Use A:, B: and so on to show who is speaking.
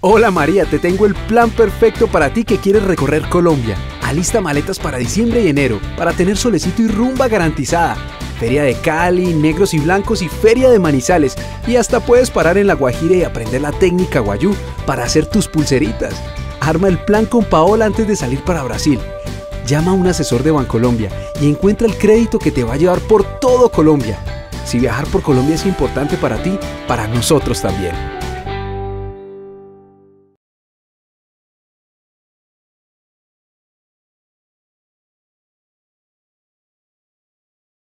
A: Hola María, te tengo el plan perfecto para ti que quieres recorrer Colombia. Alista maletas para diciembre y enero, para tener solecito y rumba garantizada. Feria de Cali, Negros y Blancos y Feria de Manizales. Y hasta puedes parar en La Guajira y aprender la técnica guayú para hacer tus pulseritas. Arma el plan con Paola antes de salir para Brasil. Llama a un asesor de Bancolombia y encuentra el crédito que te va a llevar por todo Colombia. Si viajar por Colombia es importante para ti, para nosotros también.